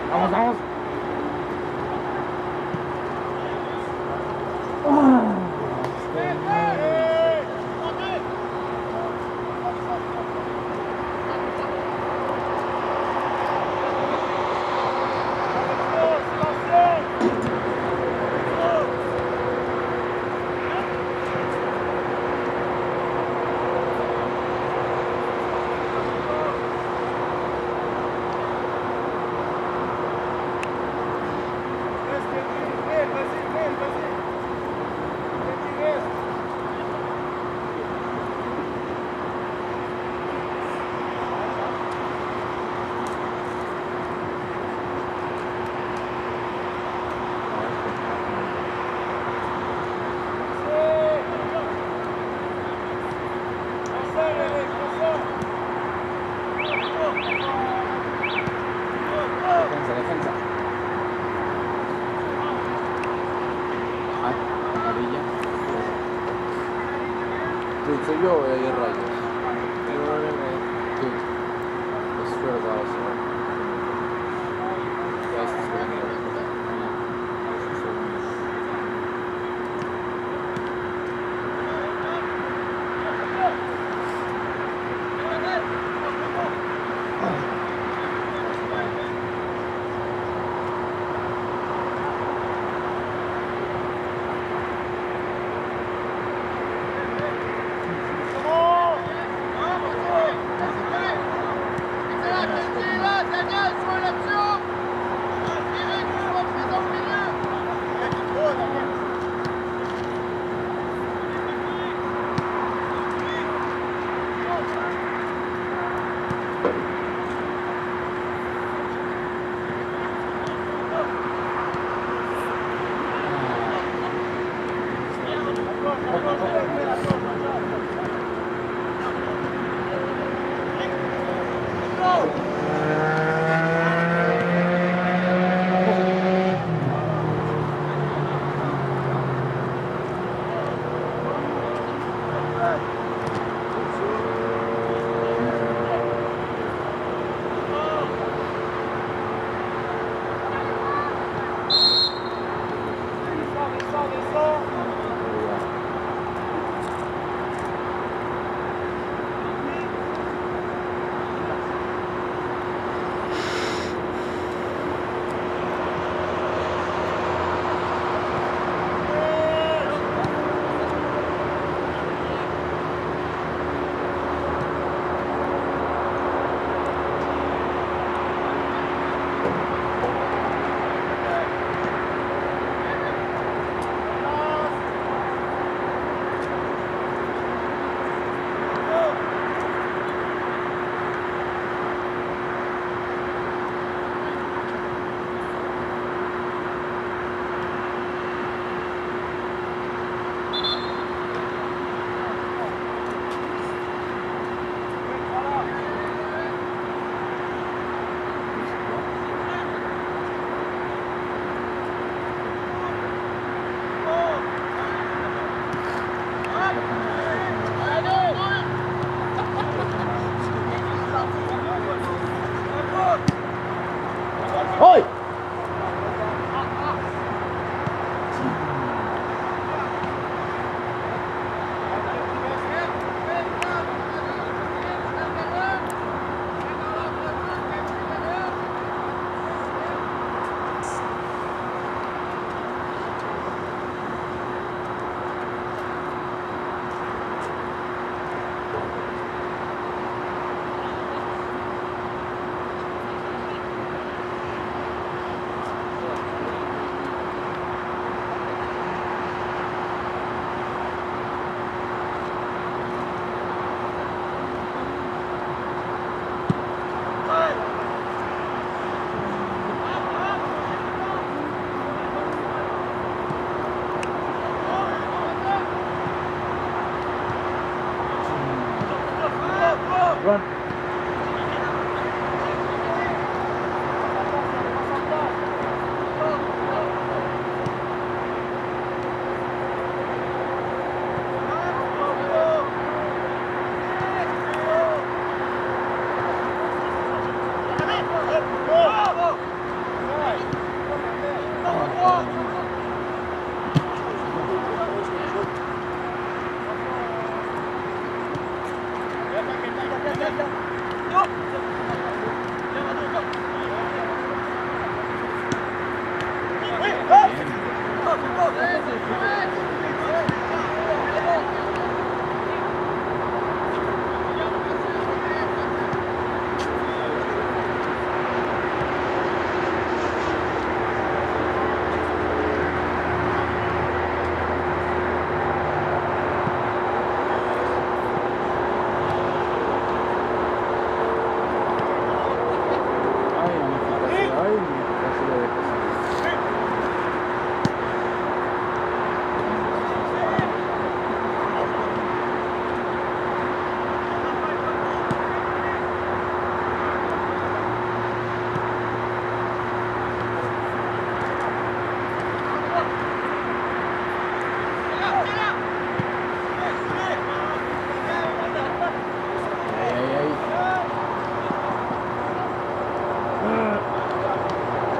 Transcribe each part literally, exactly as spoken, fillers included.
Vamos, vamos. Defensa, defensa. Ah, amarilla. Dude, soy yo o hay rayos. Dude, I swear to God, sir. Ya estás jugando. ¡Hoy!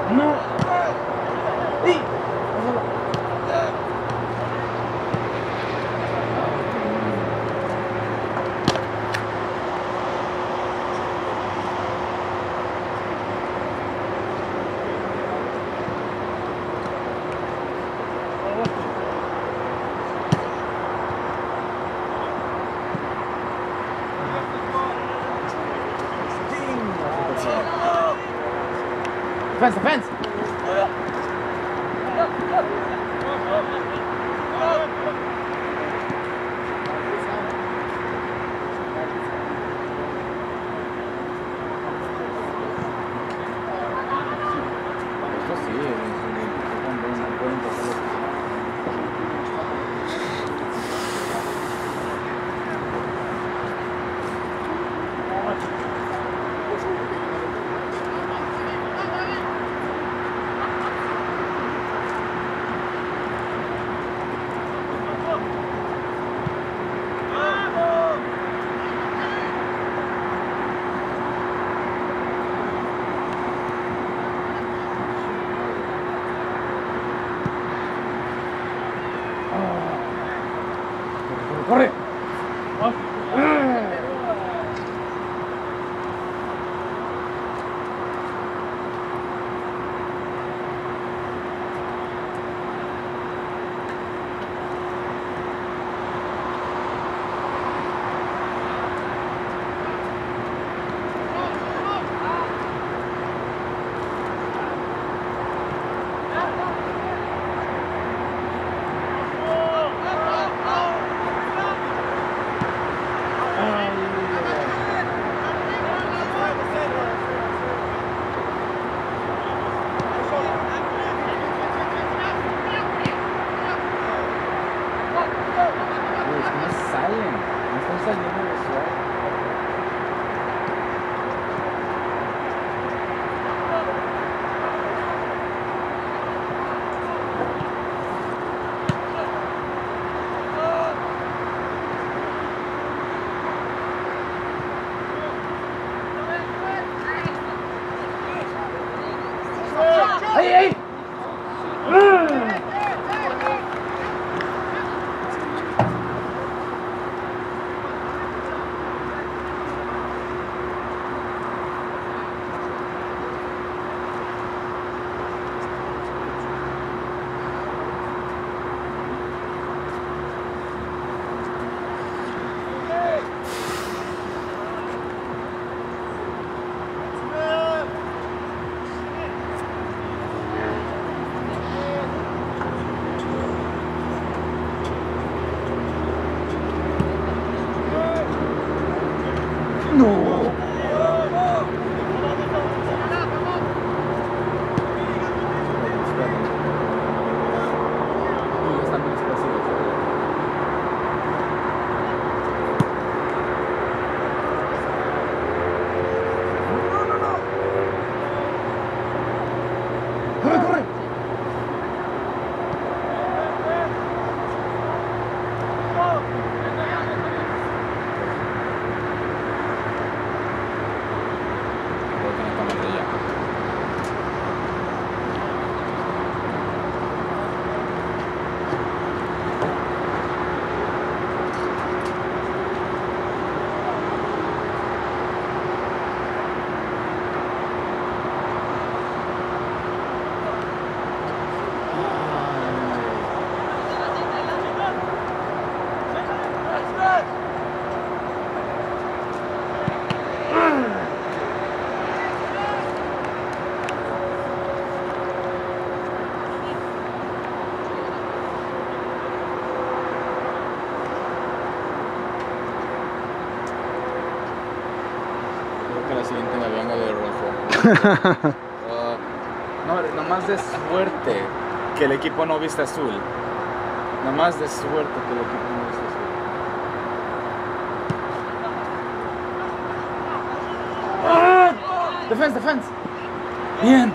No. ¡Sí! Defense, defense! Esto sí, no pueden pasar. ¡Corre! ¡Ay, ay! Siguiente me vengo de rojo. uh, no, nomás de suerte que el equipo no viste azul. Nomás de suerte que el equipo no viste azul. ¡Ah! Defense, defense. Bien.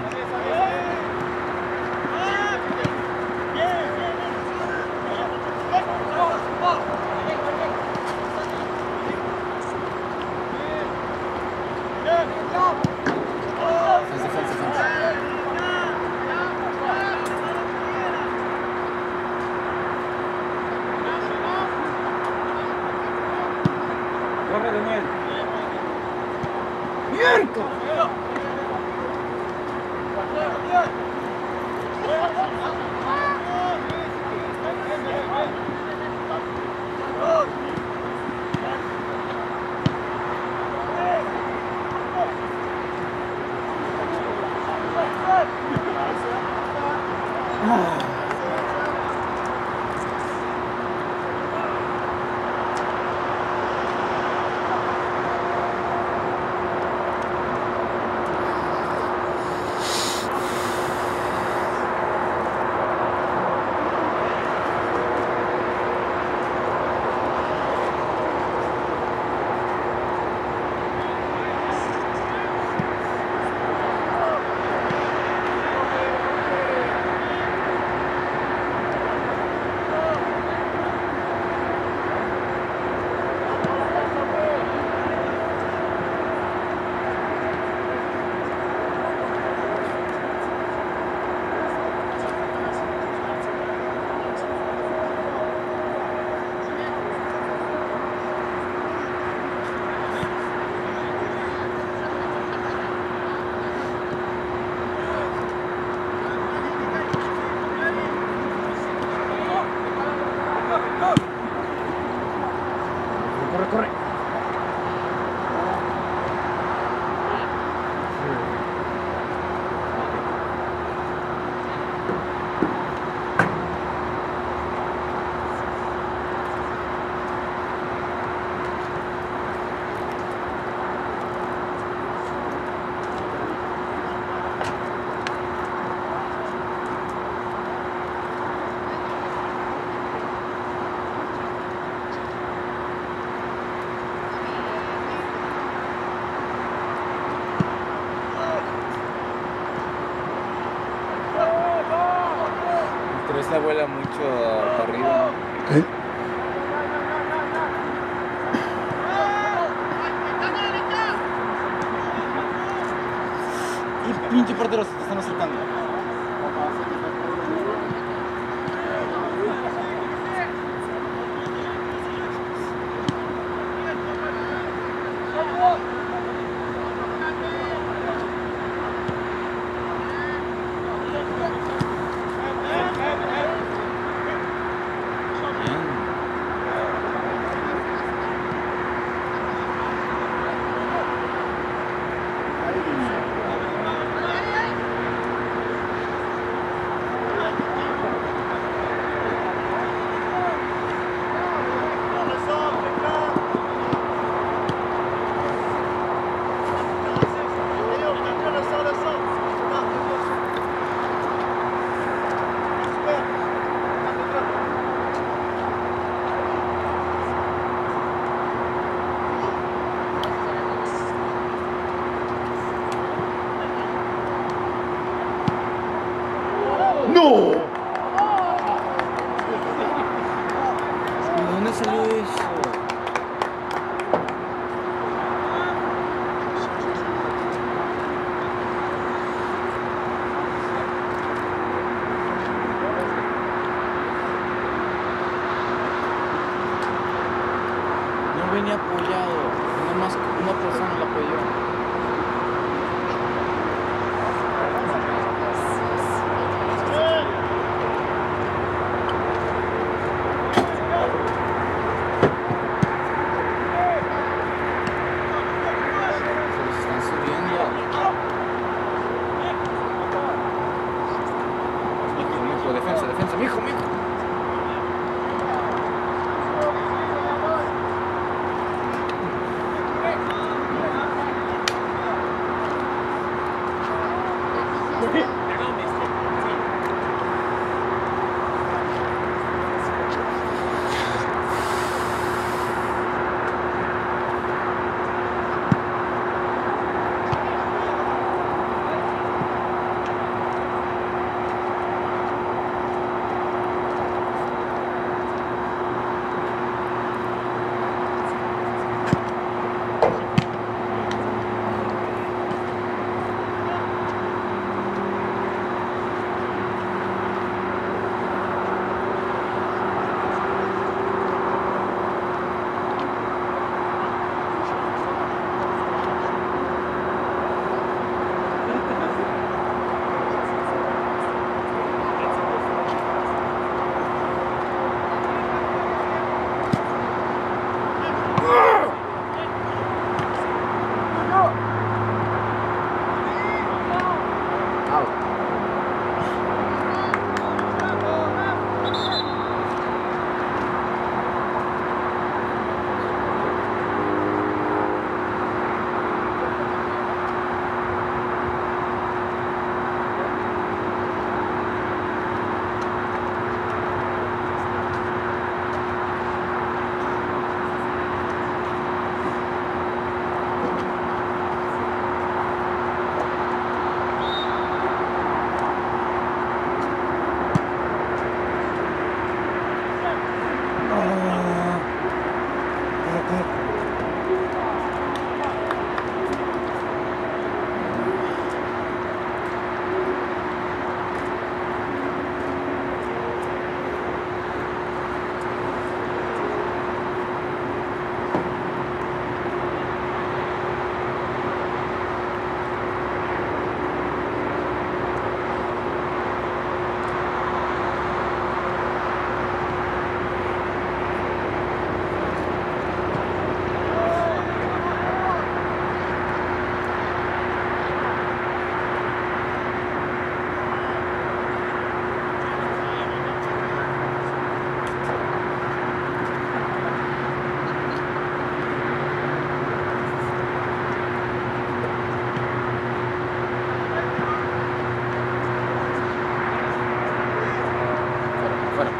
Corre, corre. Pero esta vuela mucho para arriba. ¿Eh? Y pinche portero, se te están acercando. ¡No! ¿De dónde salió eso? No venía apoyado, nada más una persona lo apoyó. Defensa, defensa, mijo, mijo.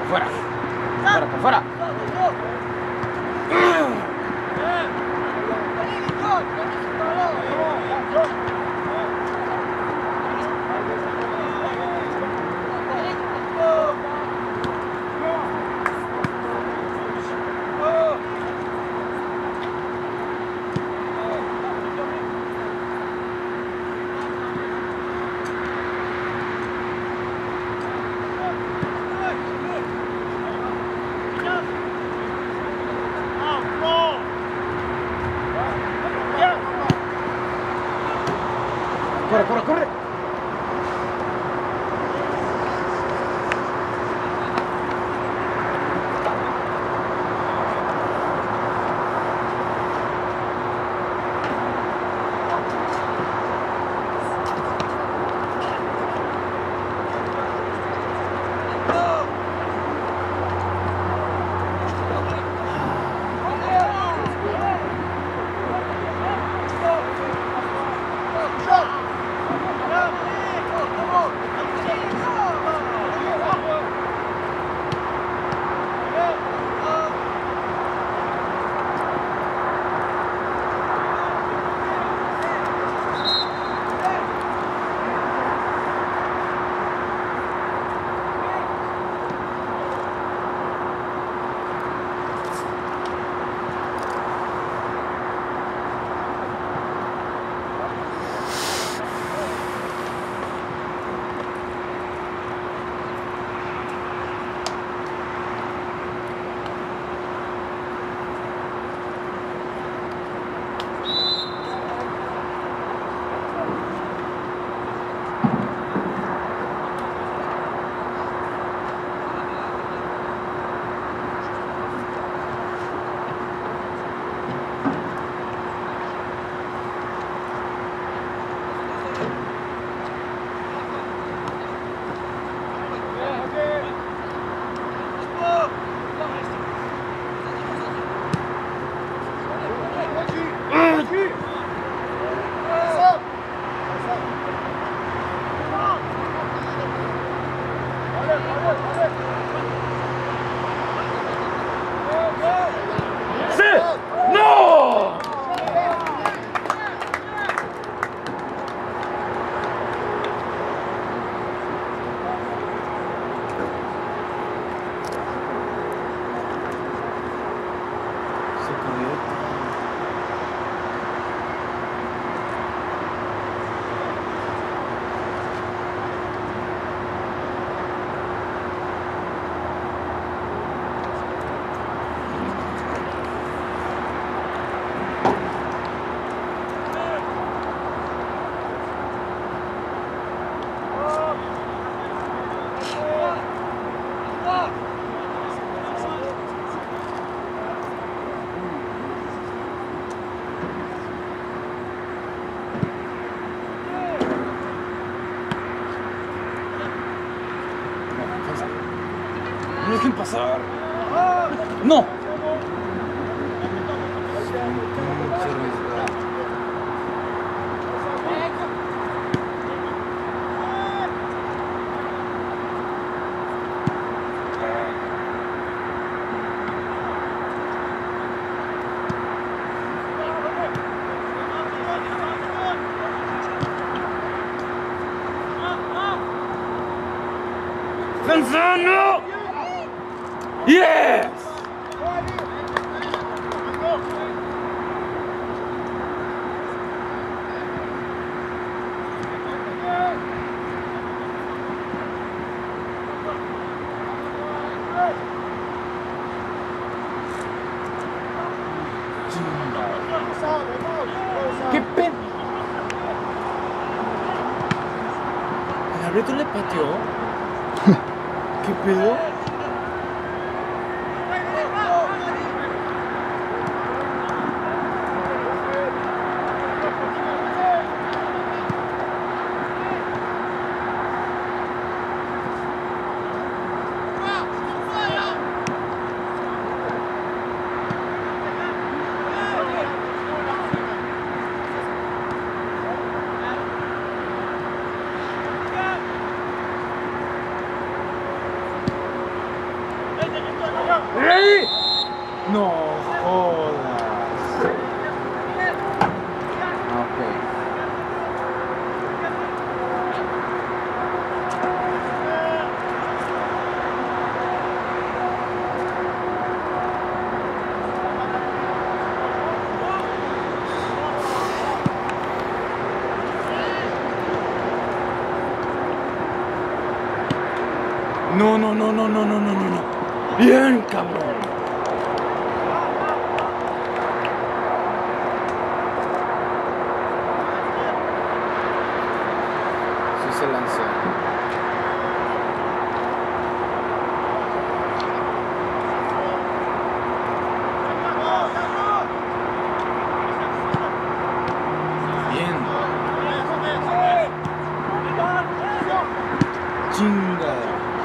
Fuera. Fuera, por fuera. Corre, corre, corre. No dejen pasar. No. Pensando. Yes. ¿Qué pedo? ¿El árbitro le pateó? ¿Qué pedo? ¡Ey! No jodas. Ok. No, no, no, no, no, no, no, no, no. Bien, cabrón. Sí se lanzó. Bien. Chinga.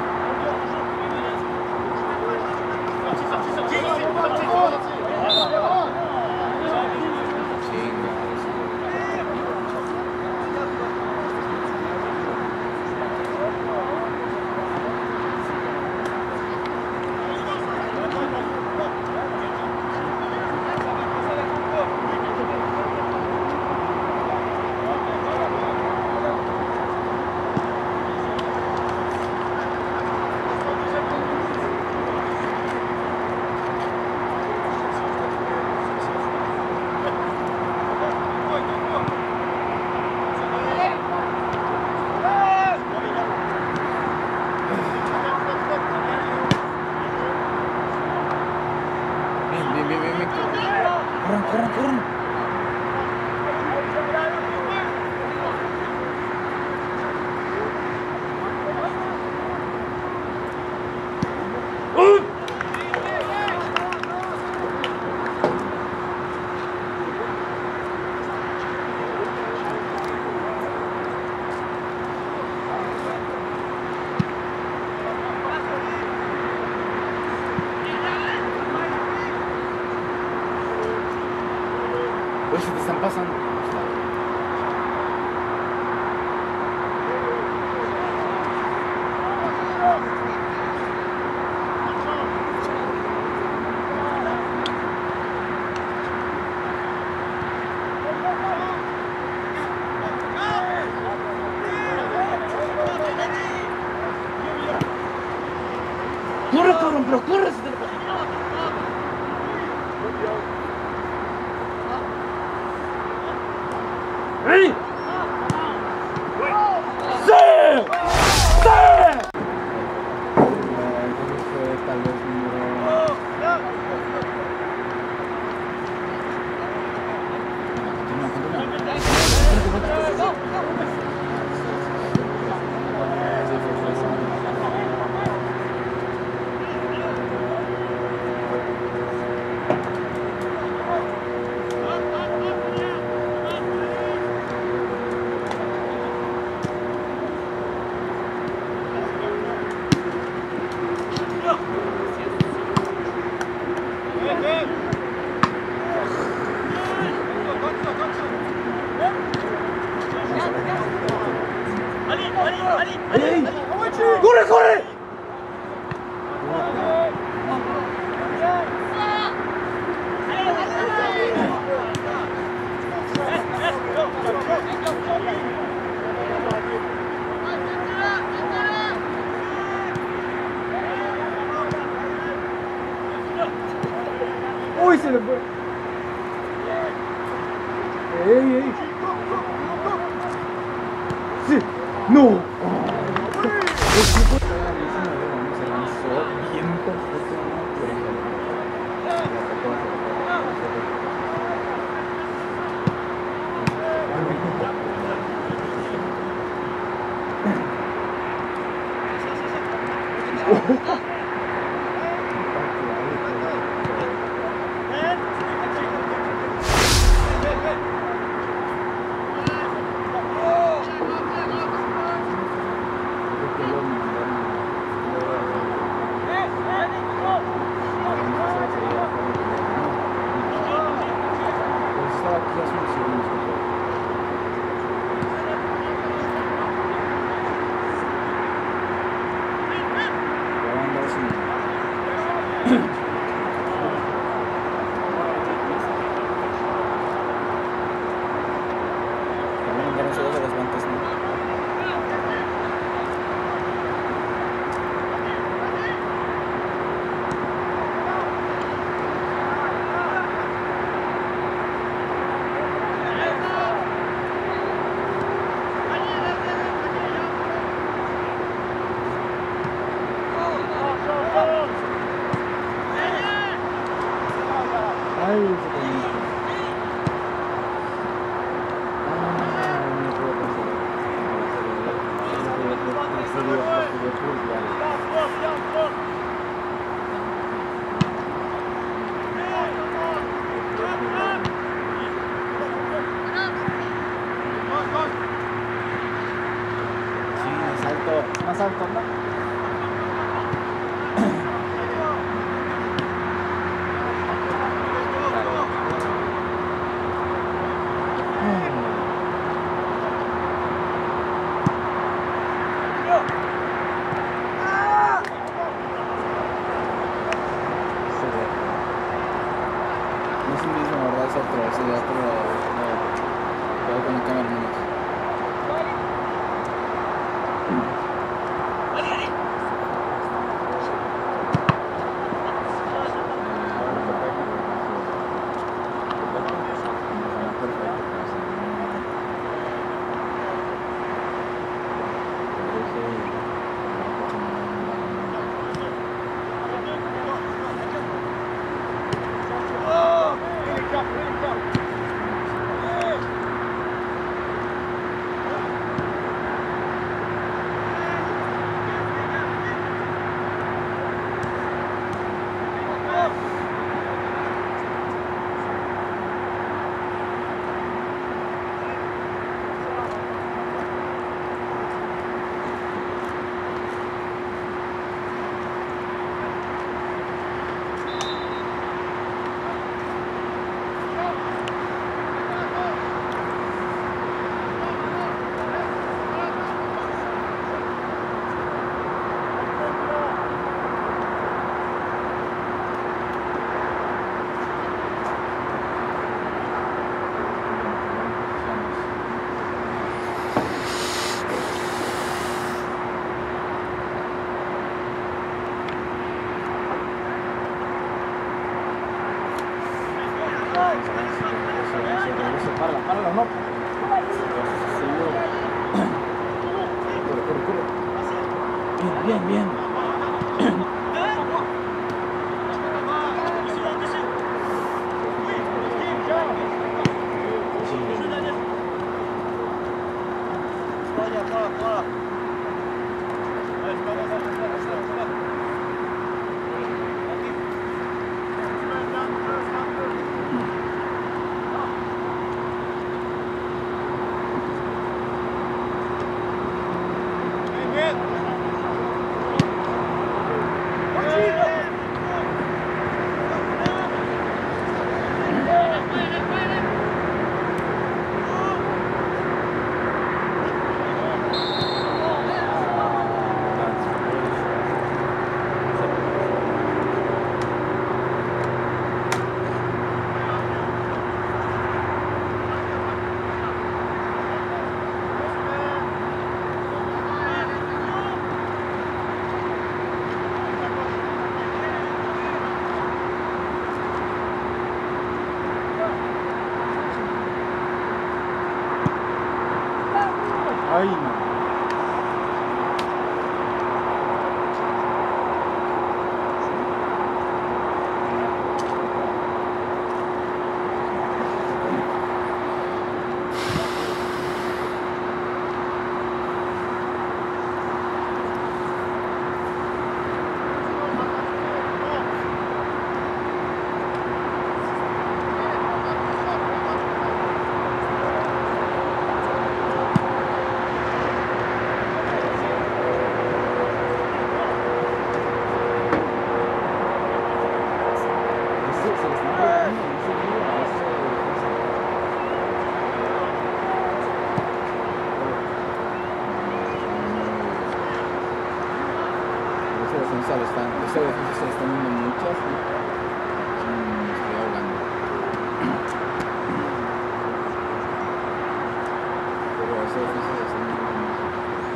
Corran, corran, corran. ¡Uh! Uy, se te están pasando. ¡Corre, cabrón! ¡Pero corre! Se te... ¡Ey! ¡Sí! ¡Sí! Tal vez número... ¡Ey! ¡Corre, corre! ¡Uy, se le fue! ¡Ey, ey! ¡Sí! ¡No! Se lanzó bien perfecto. ver, más alto, ¿no? No es el mismo, ¿verdad? Es otro, es el otro. No, todo con la cámara nomás. Párala, párala, no. Corre, corre, corre. Bien, bien, bien. Ay, no. Esa defensa se le están dando muchas. Me estoy ahogando. Pero esa defensa se le están dando muchas.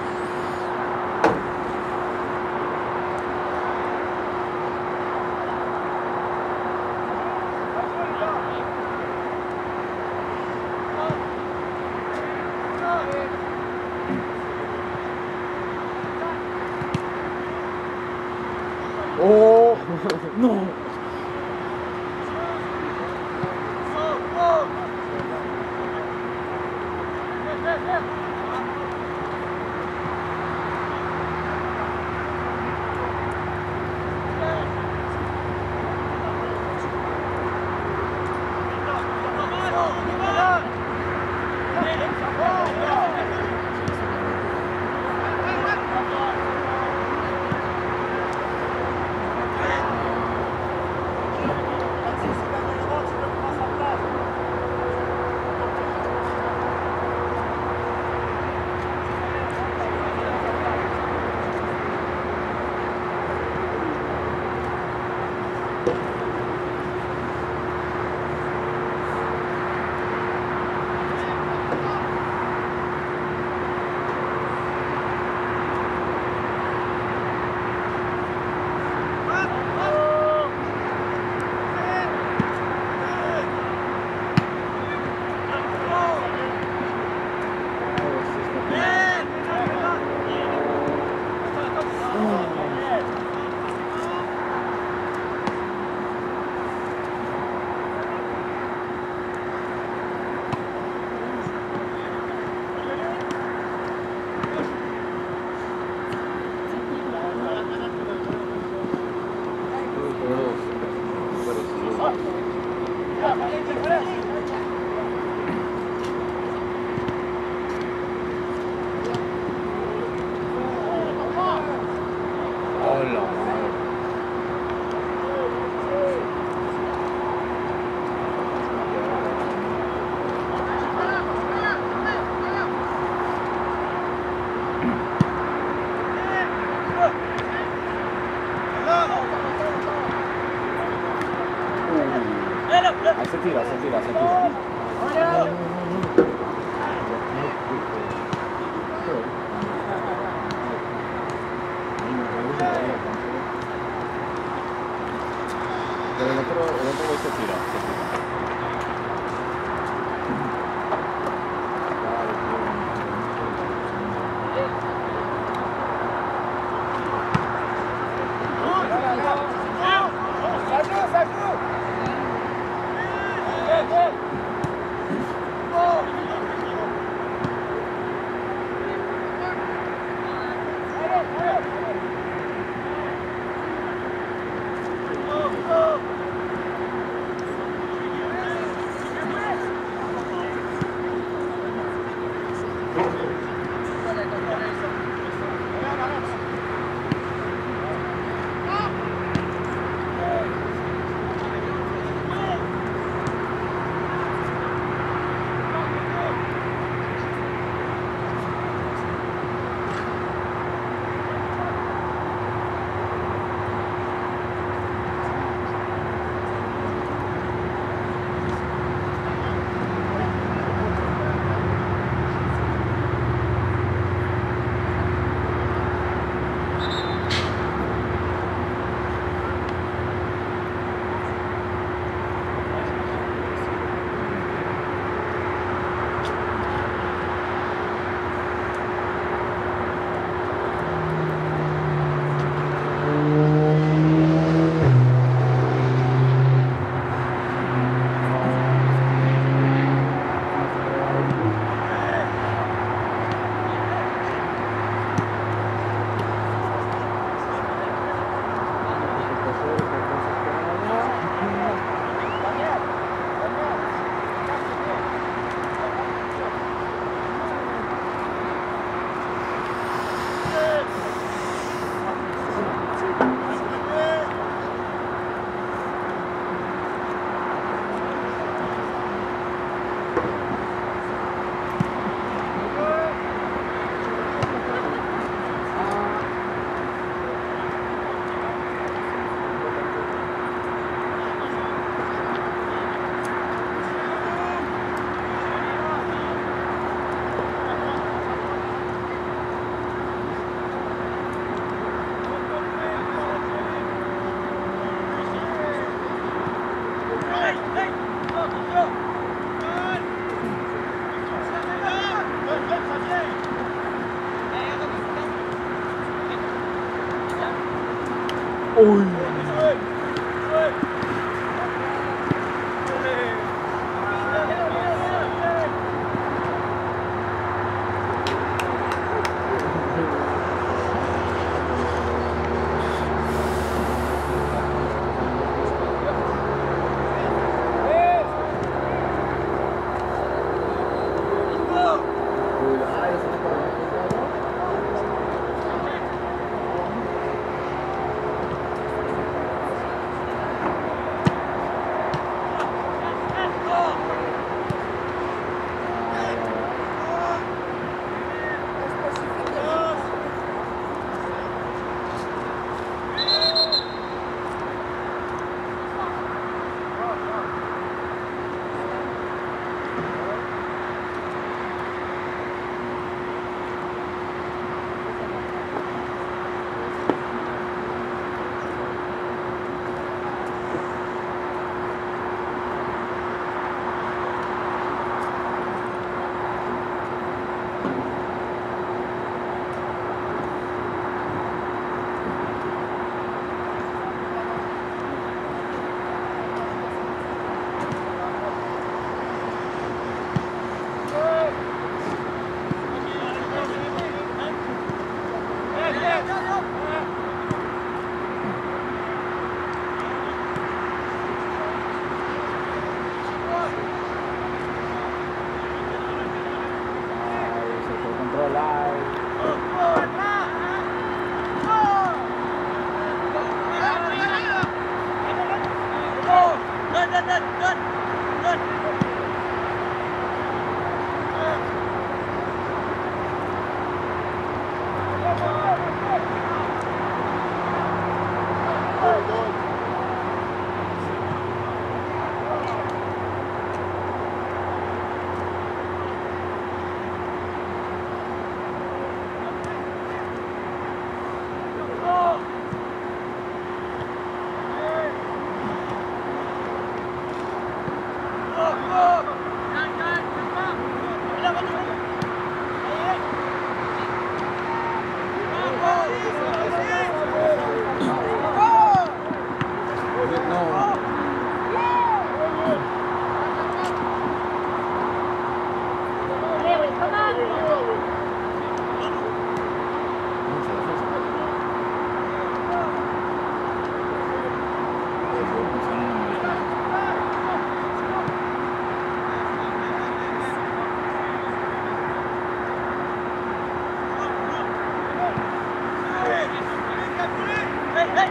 ¡Oh! ¡No! Ahí se tira, se tira, se tira. Pero el otro, el otro güey se tira, se tira. Uy.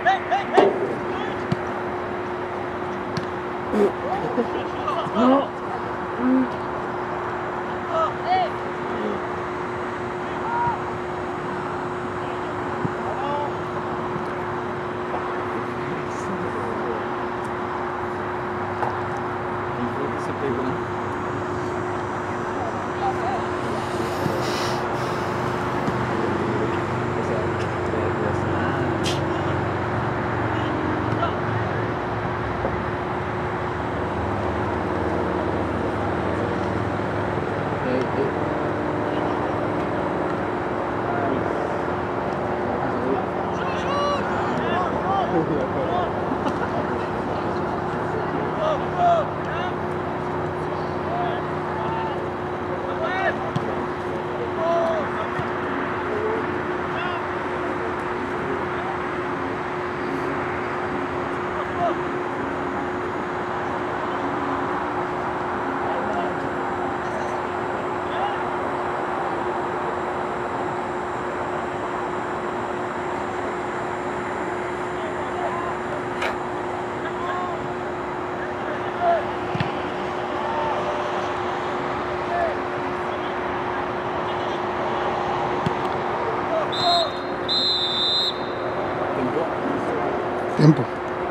No. Tiempo.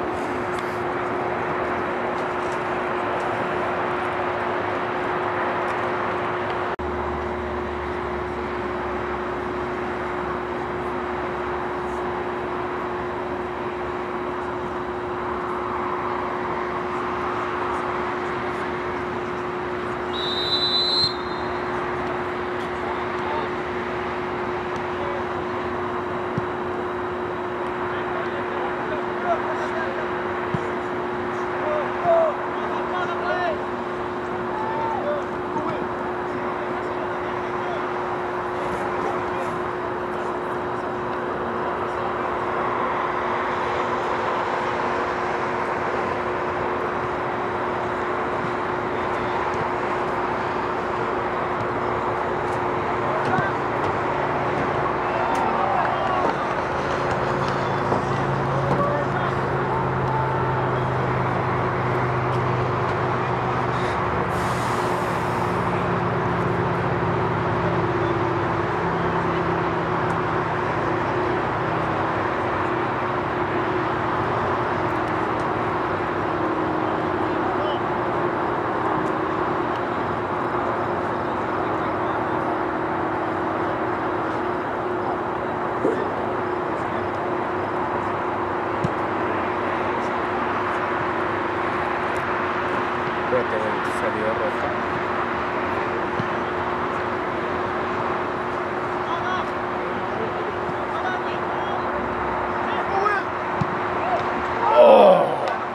Salió roja. Oh.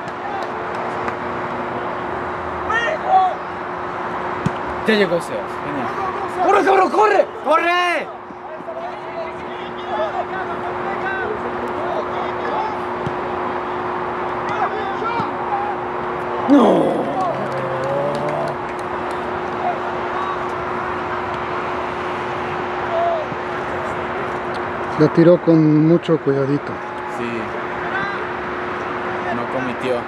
Ya llegó Sebas, genial. ¡Corre, cabrón, corre! ¡Corre! ¡No! La tiró con mucho cuidadito. Sí. No cometió.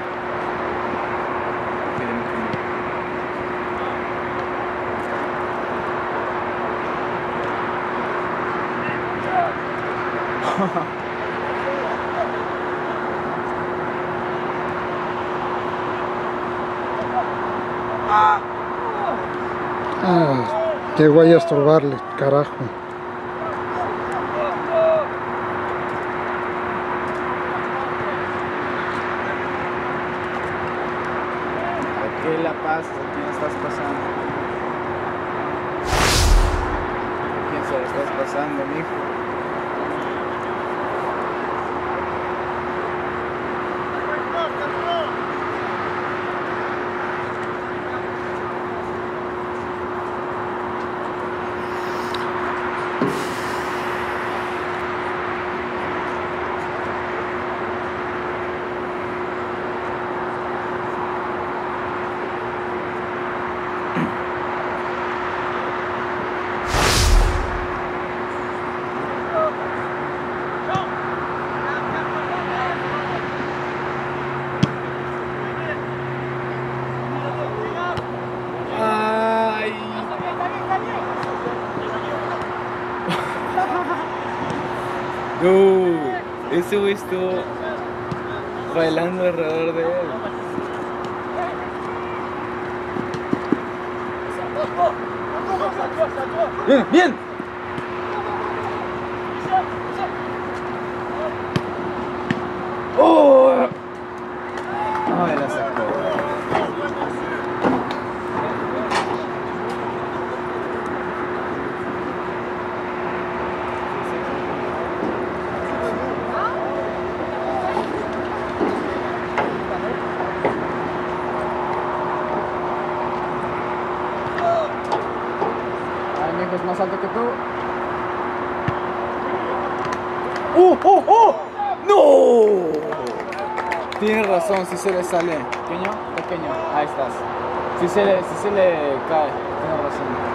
Ah, llegó ahí a estorbarle, carajo. ¿Qué la paz? ¿A quién estás pasando? ¿A quién se la estás pasando, mijo? No, ese güey estuvo bailando alrededor de él. Bien, bien. Oh. Ay, la sacó. Es más alto que tú. ¡Oh, oh, oh! ¡No! Tienes razón, si se le sale. ¿Pequeño? Pequeño. Ahí estás. Si se le, si se le cae. Tienes razón.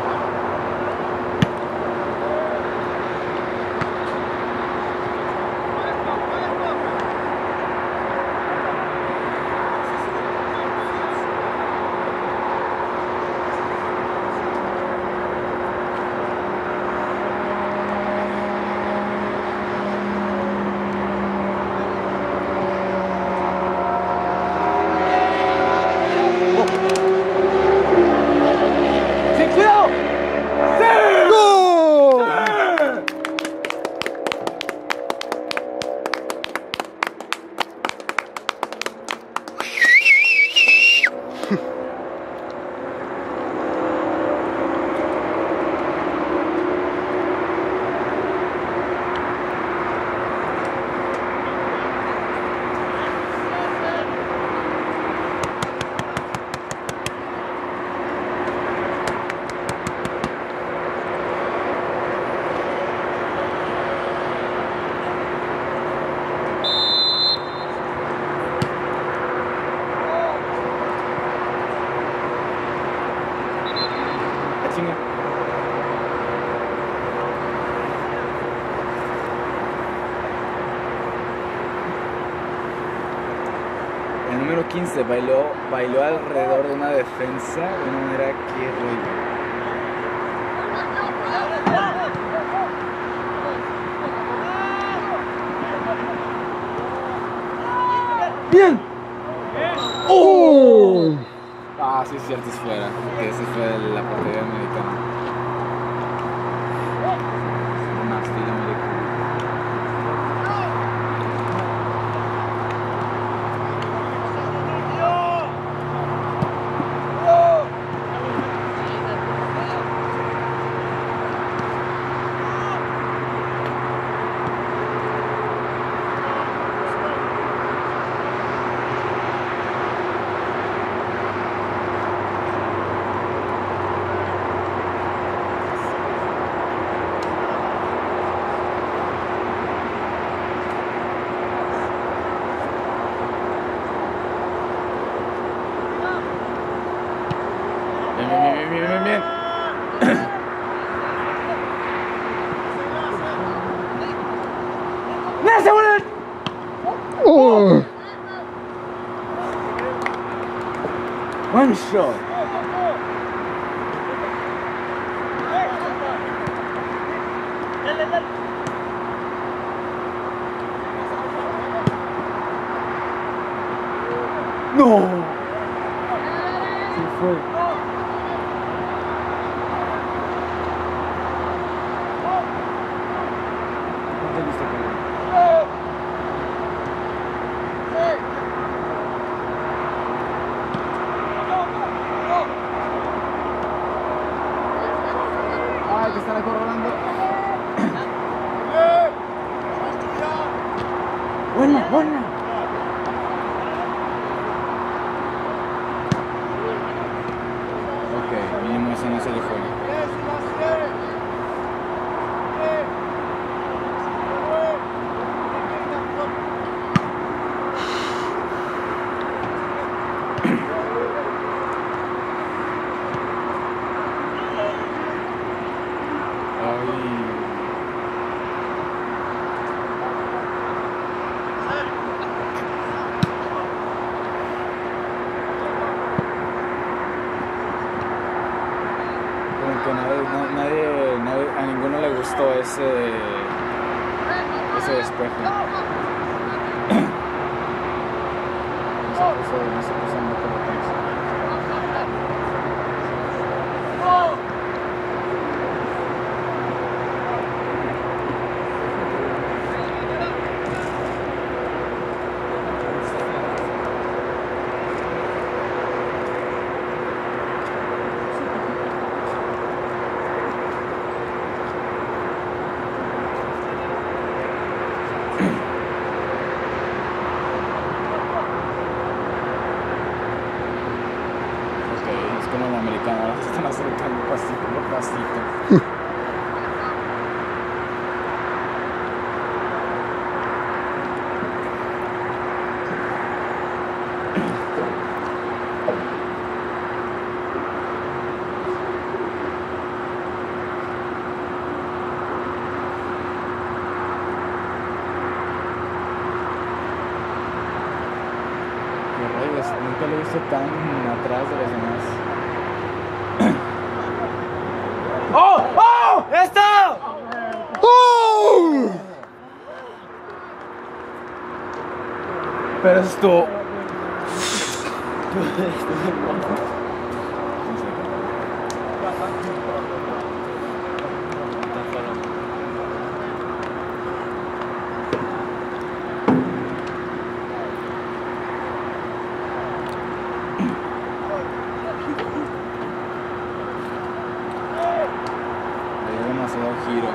El número quince bailó, bailó alrededor de una defensa de una manera que ruido. ¡Bien! ¡Oh! Ah, sí, es cierto, es fuera. Porque ese fue la portería americana. Una estilo americana. Bien, bien, bien, bien, bien. Oh. One shot. No. Se fue. Ay, que están acorralando. Buena, buena. Ok, mínimo eso no se le fue. Que nadie, nadie, nadie, a ninguno le gustó ese, se despeje. No se puso, no se puso en la pelota. Como el americano, ahora se están acercando pasito por pasito. Qué rayos, nunca lo he visto tan atrás de los demás. ¡Oh! ¡Oh! ¡Esto! ¡Oh! Pero esto... demasiado giro.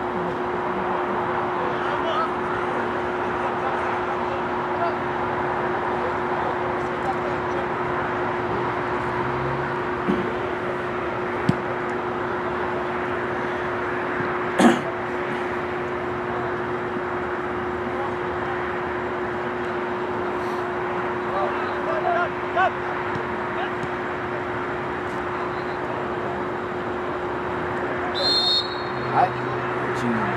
Ay, chingón.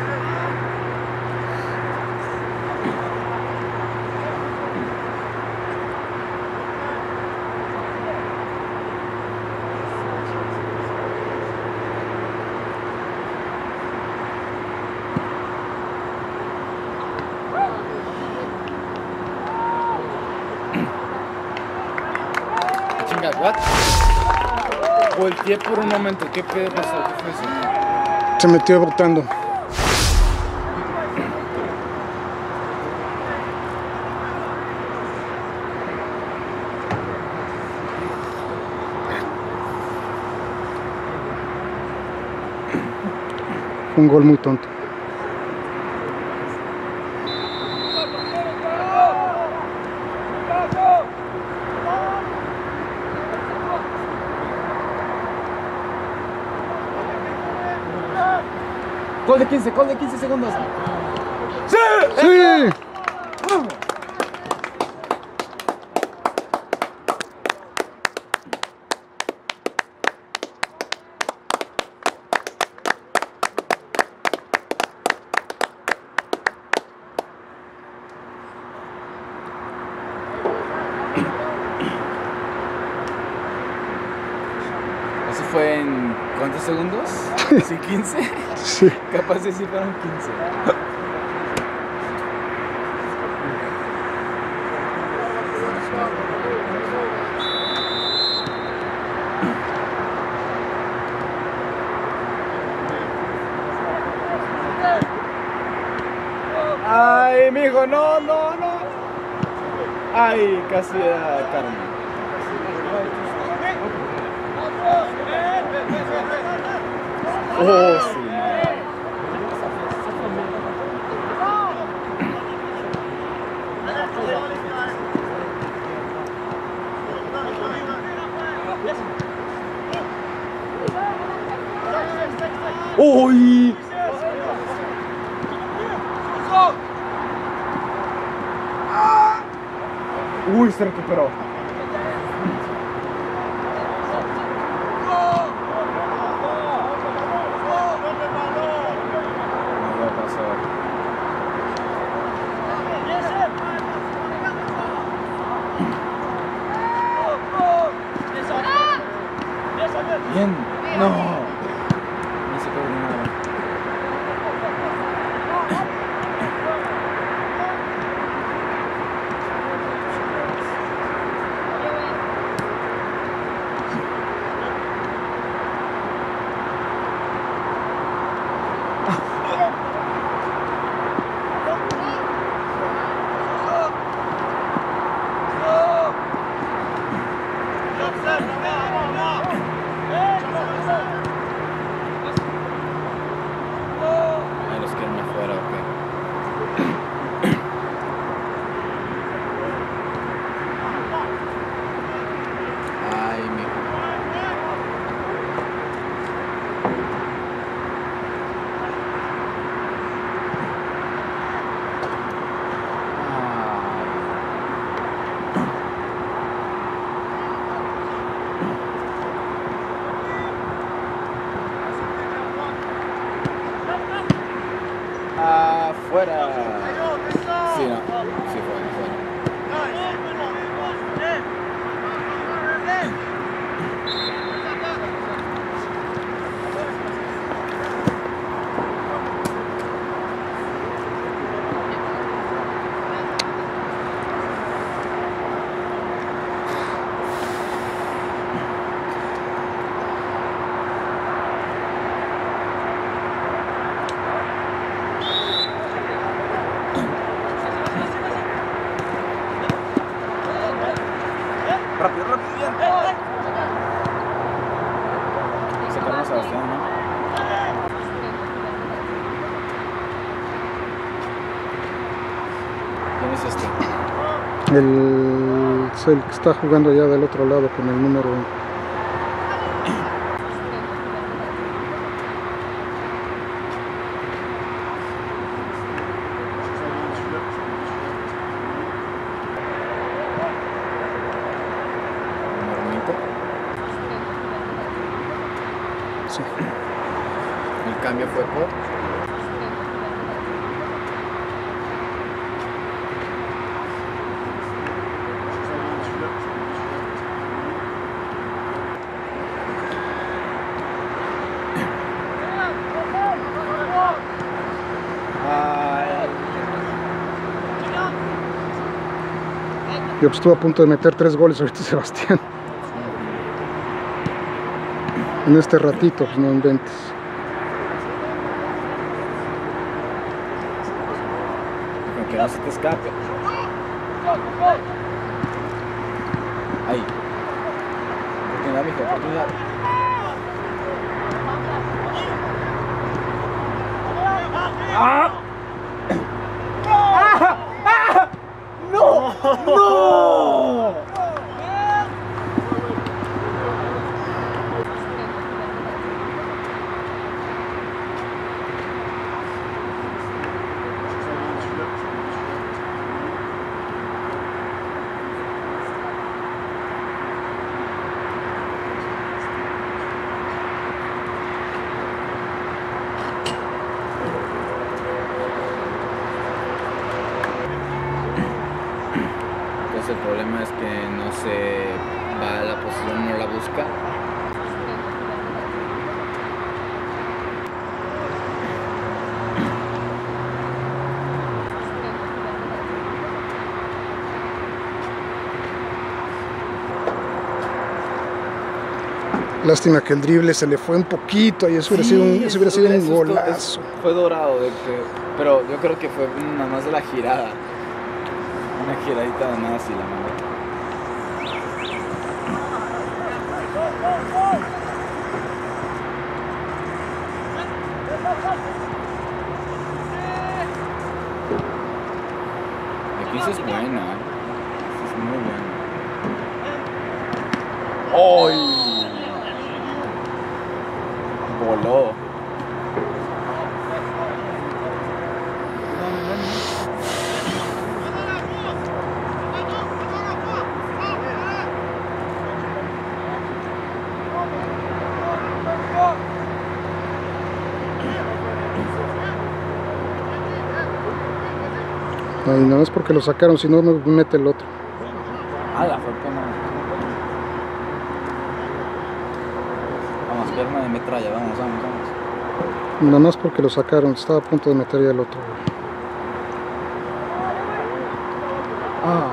Chinga, what? Volteé por un momento, ¿qué pedo pasó? ¿Qué fue eso? Se metió botando. Un gol muy tonto. Gol de quince, gol de quince segundos. ¡Sí! ¡Sí! ¿Eso fue en cuántos segundos? ¿Sí, quince? Sí. Capaz de sí fueron quince. Ay, mijo, no, no, no. Ay, casi era Carmen. Oh, sí. ¡Uy! Uy, se recuperó. No va a pasar. Bien. No. No se puede nada. fuera. Sí, no. Sí, fuera, fuera. Rápido, rápido, bien. Sacaron a Sebastián, ¿no? ¿Quién es este? El, es el que está jugando allá del otro lado con el número uno. Sí. El cambio fue por... Yo pues, estuve a punto de meter tres goles ahorita Sebastián. En este ratito, pues no inventes. Que no se te escape. Ahí. Oportunidad, mijo, oportunidad. ¡Ah! ¡Ah! ¡Ah! ¡No! ¡No! El problema es que no se va a la posición, no la busca. Lástima que el drible se le fue un poquito y eso hubiera Sí, sido un, eso hubiera sido un eso golazo. Fue dorado, de que, pero yo creo que fue nada más de la girada. Una giradita de nada así la mandó. Aquí sí es buena, ¿eh? Sí es muy buena. ¡Ay! Voló. Ay, nada más porque lo sacaron, si no me mete el otro. Ah, la fue pena. Vamos, pierna de metralla, vamos, vamos, vamos. Nada más porque lo sacaron, estaba a punto de meter ya el otro. Ah.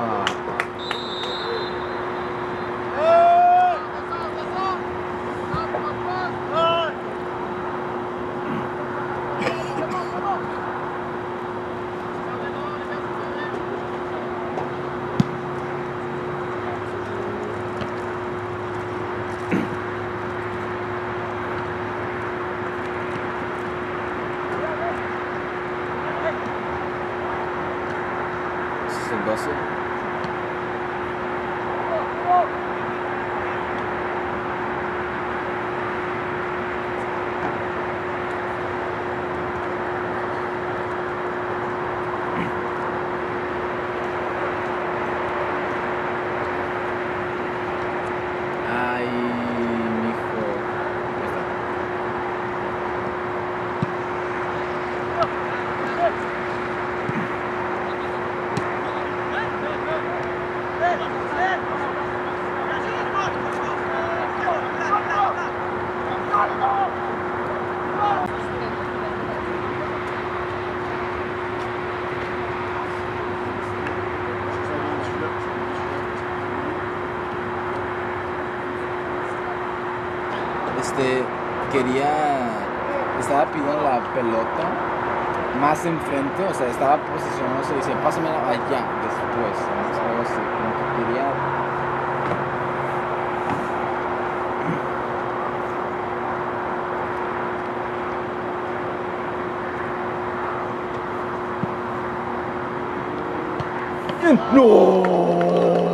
¿Es el doce? Ay, mijo. Ahí está. este, quería, estaba pidiendo la pelota más enfrente, o sea, estaba posicionándose y decía, pásame allá después, ¿no? Algo así, como que quería... ¡No!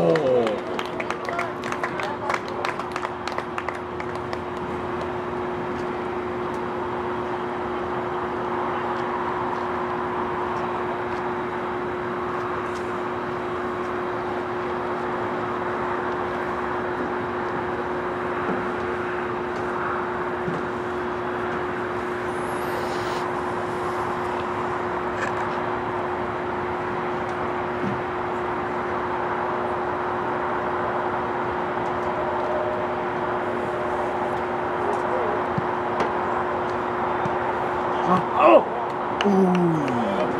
¡Oh! ¡Uy!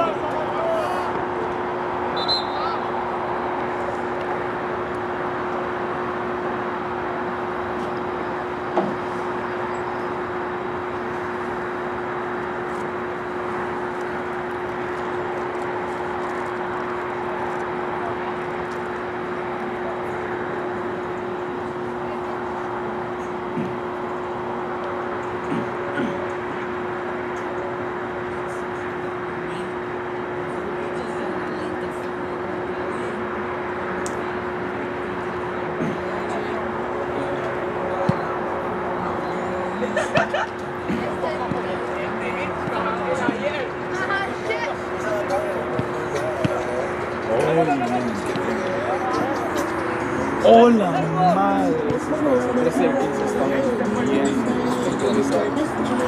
¡Hola madre! Los trece y el quince están bien sincronizados.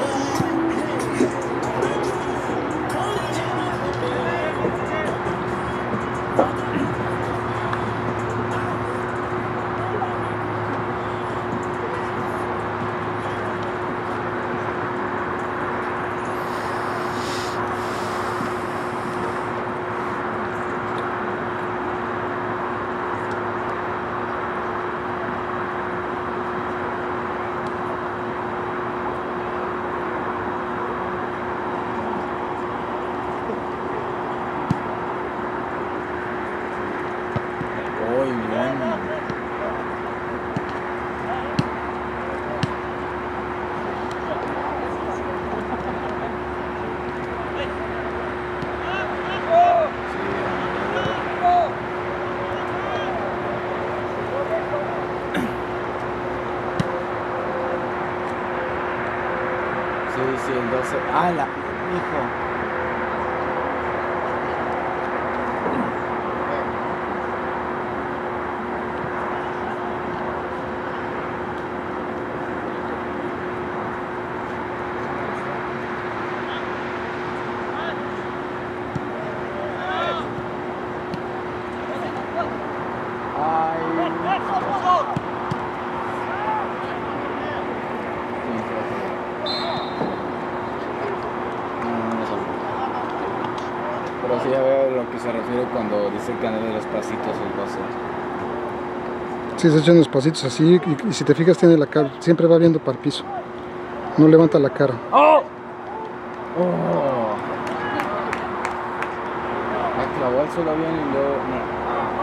Muy bien. Sí, sí, el doce. ¡Ah, la! Hijo. Pero sí ya veo a lo que se refiere cuando dice que anda de los pasitos el paso. Sí, se echan los pasitos así y, y si te fijas tiene la cara, siempre va viendo para el piso. No levanta la cara. ¡Oh! ¡Oh! Me clavó el suelo bien y luego... No.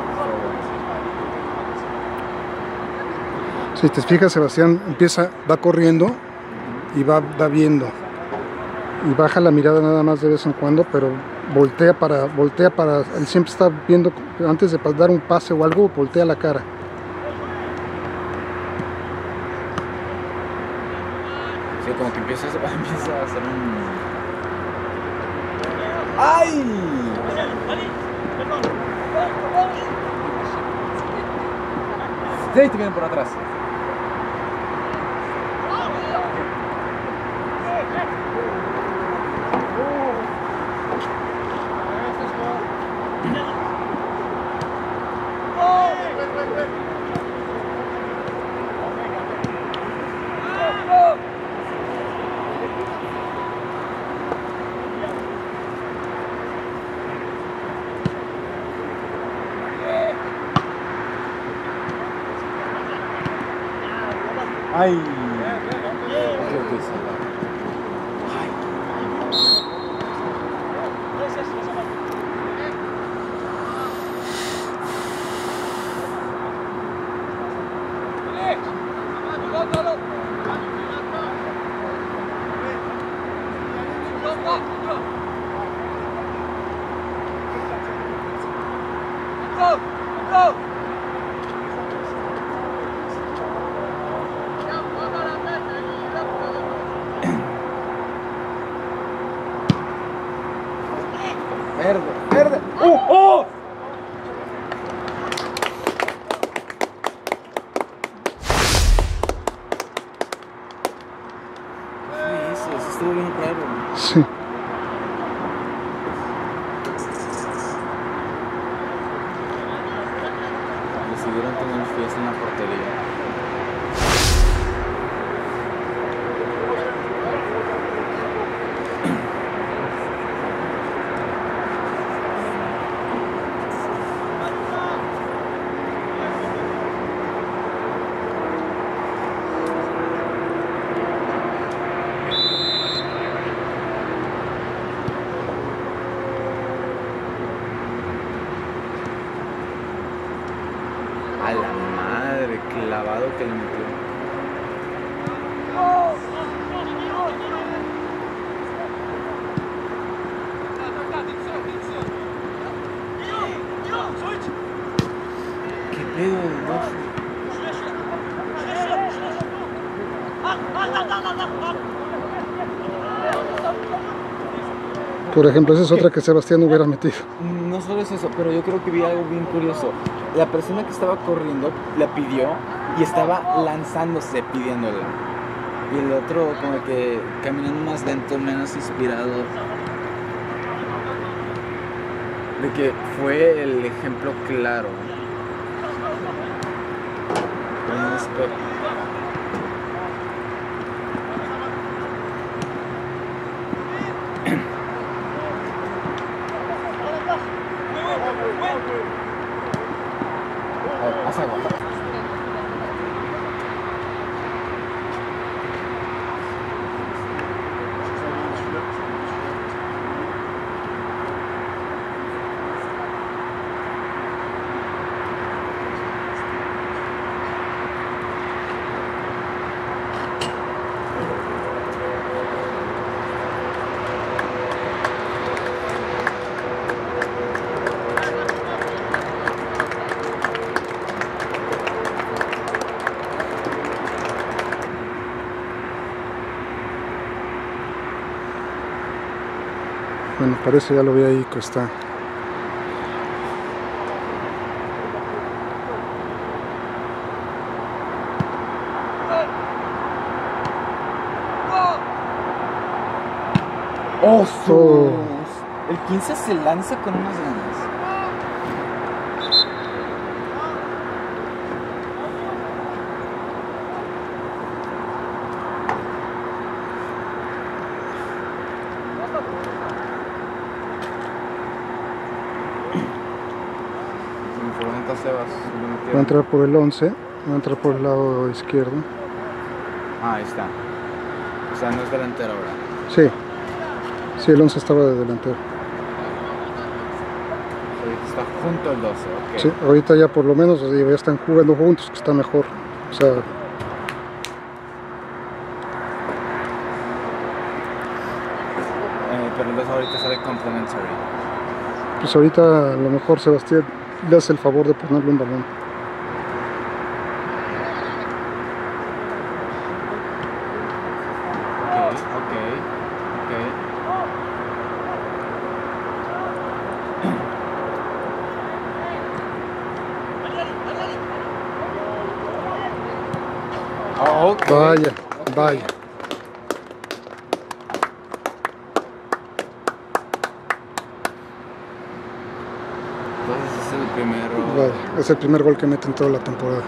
Si te fijas, Sebastián empieza, va corriendo y va, va viendo. Y baja la mirada nada más de vez en cuando, pero voltea para, voltea para, él siempre está viendo, antes de dar un pase o algo, voltea la cara. Sí, como que empieza, empieza a hacer un... ¡Ay! Sí, te vienen por atrás. ¡Ay! Verde, verde. ¡Oh! ¡Oh! ¿Qué eso? Eso estuvo bien raro. Sí. Decidieron tener fiesta en la portería. A la madre, clavado que le metió. ¿Qué pedo? No. Por ejemplo, esa es otra que Sebastián hubiera metido. No solo es eso, pero yo creo que vi algo bien curioso. La persona que estaba corriendo la pidió y estaba lanzándose pidiéndola. Y el otro como que caminando más lento, menos inspirado. De que fue el ejemplo claro. Un espejo. Haz agua. Bueno, parece ya lo vi ahí que está. ¡Osos! Oh. El quince se lanza con unas ganas. Va a entrar por el once, va a entrar por el lado izquierdo. Ah, ahí está. O sea, no es delantero ahora. Sí, sí, el once estaba de delantero. Ahorita está junto al doce, ok. Sí, ahorita ya por lo menos ya están jugando juntos, que está mejor. O sea, Eh, pero entonces ahorita sale complementary. pues ahorita a lo mejor Sebastián le hace el favor de ponerle un balón. Ok, ok, ok. Oh, ok. Vaya, vaya. Entonces es el primero. Vaya, es el primer gol que mete en toda la temporada.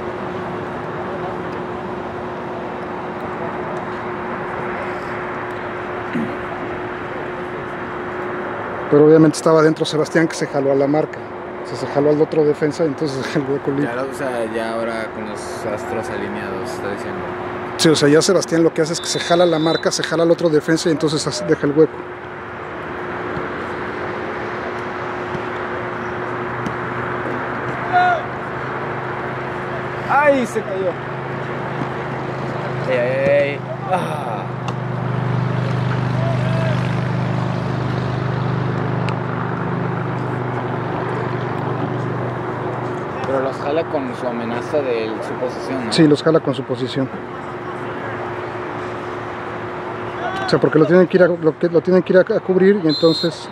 Pero obviamente estaba dentro Sebastián, que se jaló a la marca. O sea, se jaló al otro defensa y entonces el hueco libre. Ya, lo- o sea, ya ahora con los astros alineados, está diciendo. Sí, o sea, ya Sebastián lo que hace es que se jala la marca, se jala al otro defensa y entonces hace- deja el hueco. ¡Ay! Se cayó. ¡Ey, ey, ey! ¡Ah! Pero los jala con su amenaza de su posición, ¿no? Sí, los jala con su posición. O sea, porque lo tienen que ir a, lo, que, lo tienen que ir a, a cubrir y entonces...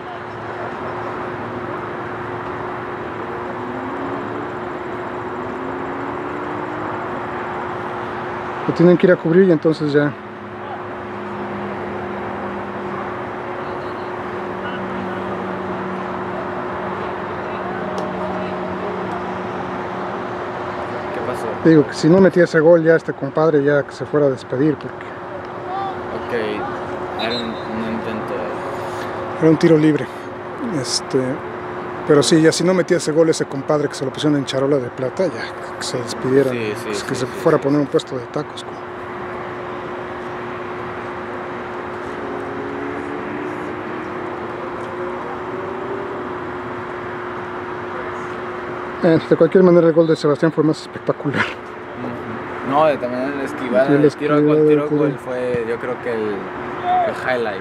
Lo tienen que ir a cubrir y entonces ya... ¿Qué pasó? Digo que si no metía ese gol ya este compadre ya que se fuera a despedir porque... Ok, era un, un intento. Era un tiro libre. Este... Pero sí, ya si no metía ese gol ese compadre que se lo pusieron en charola de plata, ya que se despidiera, Sí, sí, que sí, se sí, fuera sí. a poner un puesto de tacos. Eh, de cualquier manera el gol de Sebastián fue más espectacular. Uh-huh. No, también el esquivar, Sí, el el tiro al gol, esquivar, tiro al tiro. gol fue yo creo que el, el highlight.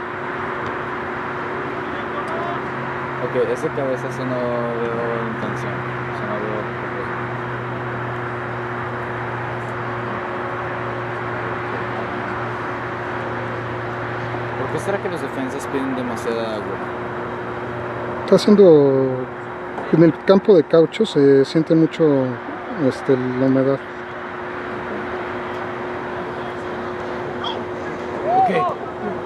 Ok, ese cabezazo no veo intención, o sea, no veo... ¿Por qué será que los defensas piden demasiada agua? Está haciendo... En el campo de caucho se siente mucho este, la humedad. Ok.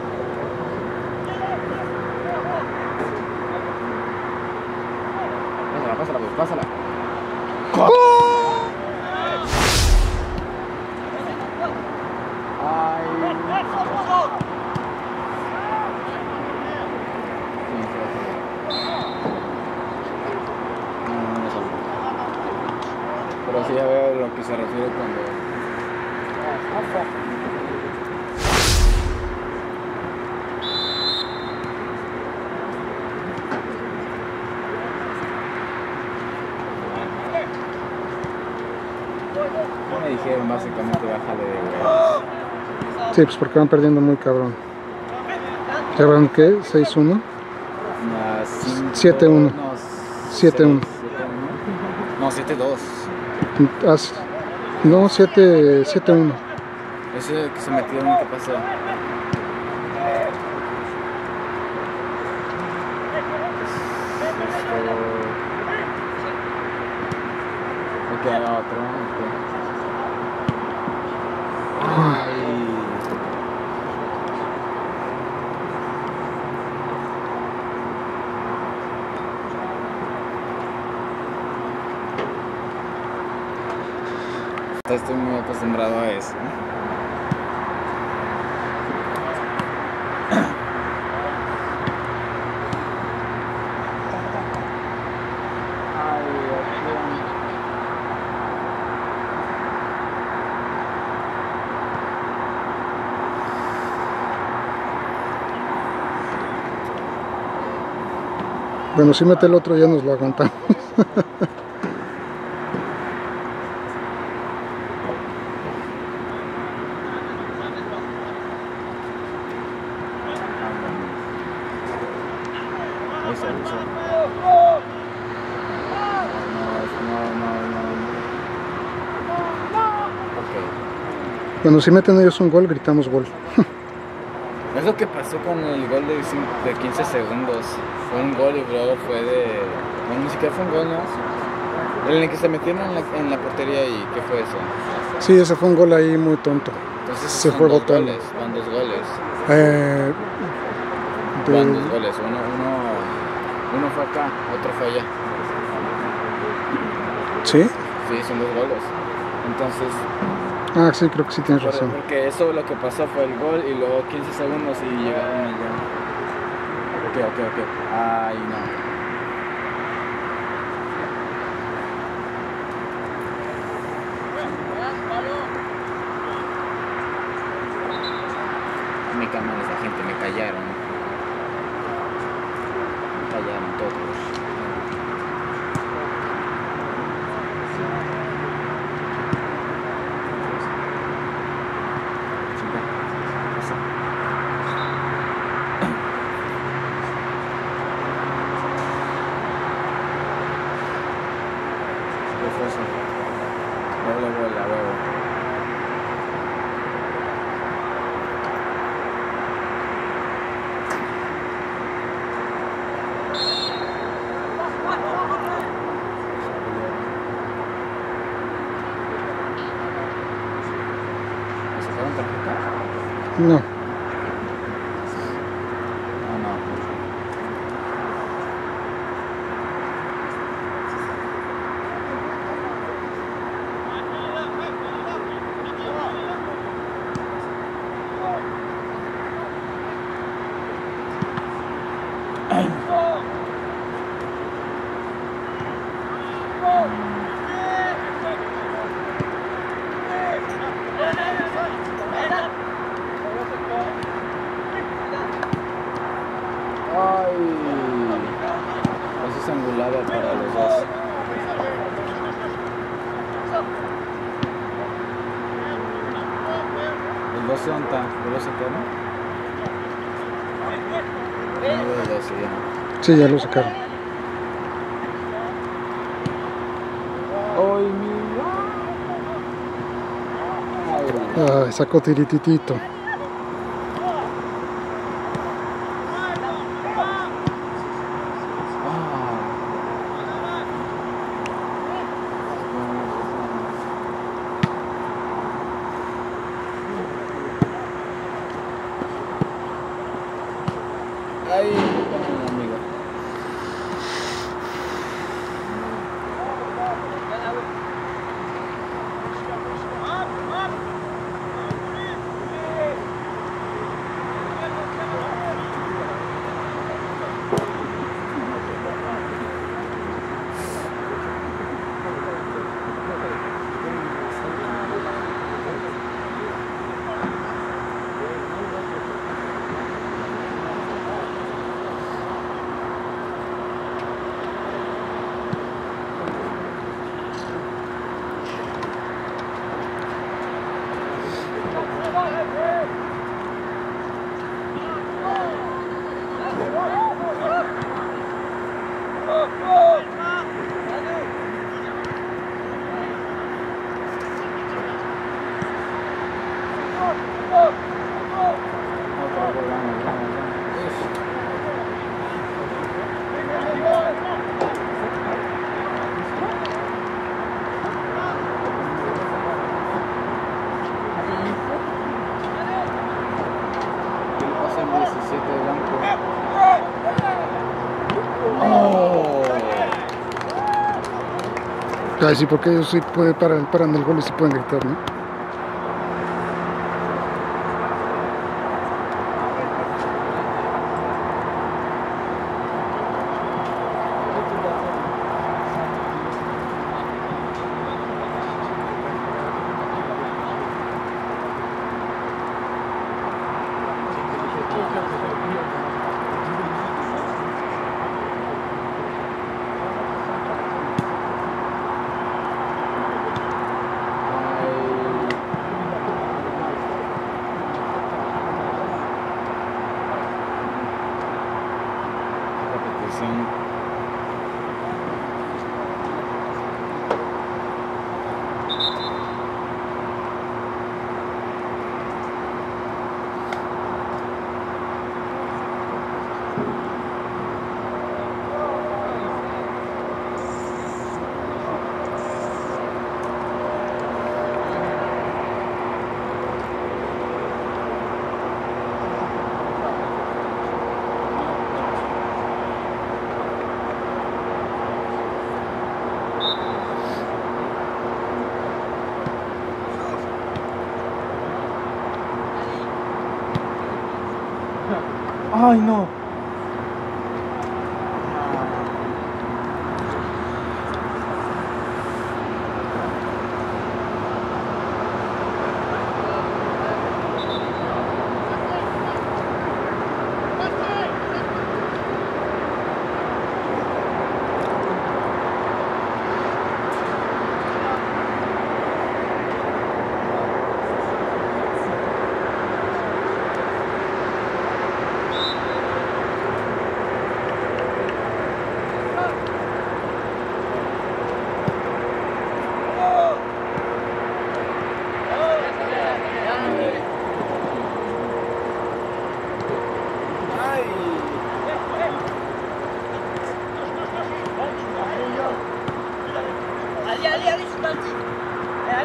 Pásala, pásala, pues, pásala. Pero sí ya veo a lo que se refiere cuando... No me dijeron básicamente bájale de huevos. Sí, pues porque van perdiendo muy cabrón. ¿Ya van qué? ¿seis uno? siete uno. siete uno. No, siete dos. No, siete uno. Ese que se metieron, ¿qué pasó? Ok, otro. Ay. Estoy muy acostumbrado a eso. Bueno, si mete el otro ya nos lo aguantamos. Ahí está, ahí está. No, no, no, no. Ok. Bueno, si meten ellos un gol, gritamos gol. Es lo que pasó con el gol de, de quince segundos. Fue un gol y luego fue de... Bueno, ni siquiera fue un gol, ¿no? En el que se metieron en la, en la portería y ¿qué fue eso? Sí, ese fue un gol ahí muy tonto. Entonces Se son fue dos botando. goles, van dos goles. Eh, de- Van dos goles, uno, uno, uno fue acá, otro fue allá. ¿Sí? Sí, son dos goles. Entonces, Ah, sí, creo que sí tienes por- razón. porque eso lo que pasó fue el gol y luego quince segundos y llegaron allá. Ok, ok, ok. Ay, no. Me calman esa gente, me callaron. Me callaron todos. Doble bola, huevo. ¿Me sacaron tarjeta? No. Ah, no. Ay, eso es angulada para los dos. El doce onta, ¿lo lo sacaron? No veo el doce ya. Sí, ya lo sacaron. Ay, mi. Ay, Ay, sacó tirititito. Ay, amigo. Otra vez, vamos, vamos, vamos. ¿Qué le pasa al diecisiete de blanco? ¡Oh! Ay, sí, porque ellos sí pueden parar, paran el gol y sí pueden gritar, ¿no? Repetición. Ay, no.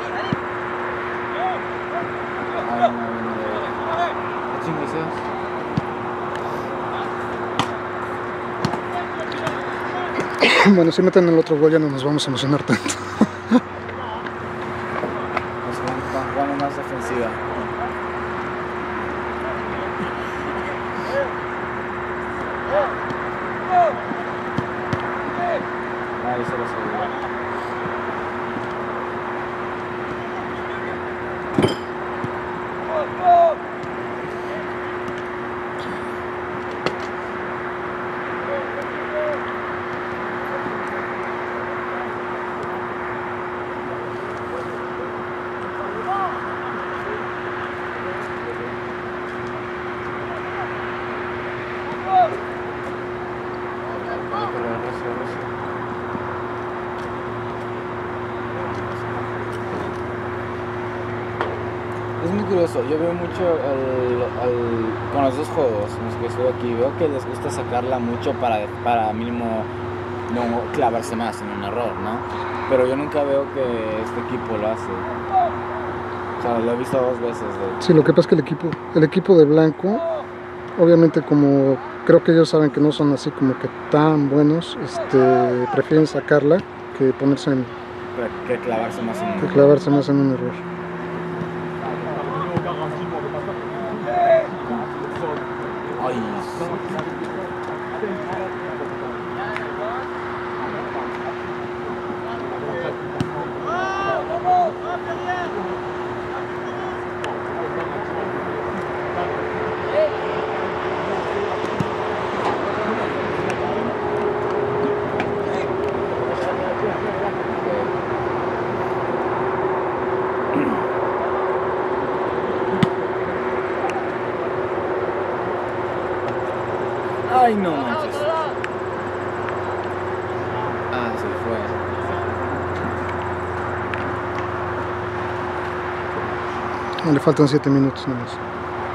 Ay, no, no, no. ¿Qué chingas es? Bueno, si meten el otro gol ya no nos vamos a emocionar tanto. Nos están jugando más defensiva. Ahí se lo aseguró. Es muy curioso, yo veo mucho al, al, con los dos juegos en los que estoy aquí, veo que les gusta sacarla mucho para, para mínimo no clavarse más en un error, ¿no? Pero yo nunca veo que este equipo lo hace. O sea, lo he visto dos veces. De... Sí, lo que pasa es que el equipo, el equipo de blanco, obviamente como creo que ellos saben que no son así como que tan buenos, este, prefieren sacarla que ponerse en... Que clavarse más en un que clavarse más en un error. Ay, Ay, no manches. Ah, se fue. Le faltan siete minutos nada más.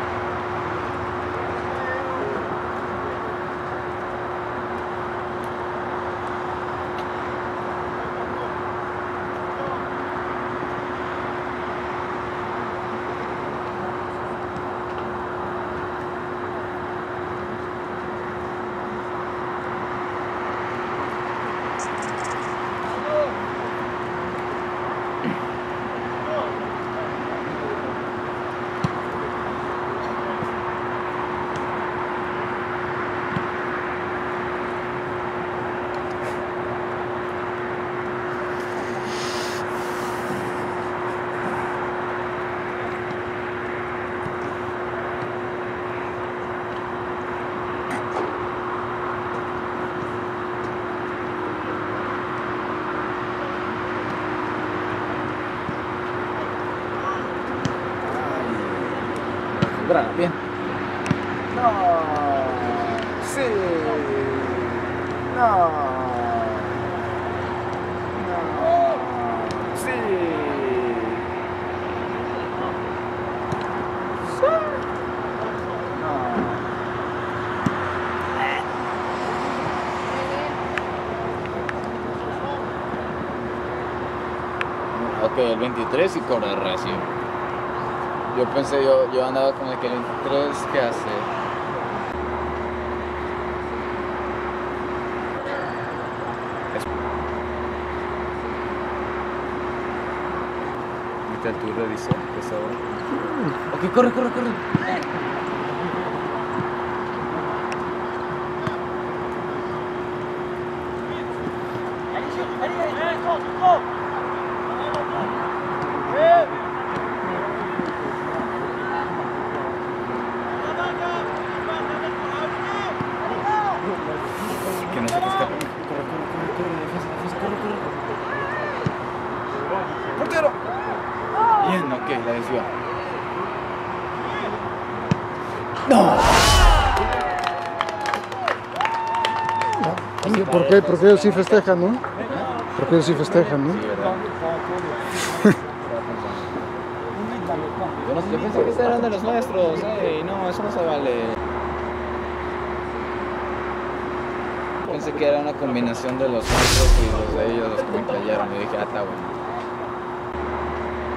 Bravo, bien. No. Sí. No. No. Sí. Sí. No. Ok, el veintitrés y corre recio. Yo pensé, yo, yo andaba con el que el veintitrés, ¿qué hace? ¿Viste el turno, dice? ¿Qué es ahora? Ok, corre, corre, corre. Que no se te escape. Corre, corre, corre, corre, defensa, defensa, corre, corre. ¡Portero! Bien, ok, la desvió. ¡No! ¿Por qué? Porque ellos sí festejan, ¿no? Porque ellos sí festejan, ¿no? Sí, ¿verdad? Yo, no, yo pensé que estos eran de los nuestros. Ey, no, eso no se vale. Pensé que era una combinación de los nuestros y los de ellos los que me callaron. Y dije, ah, está bueno.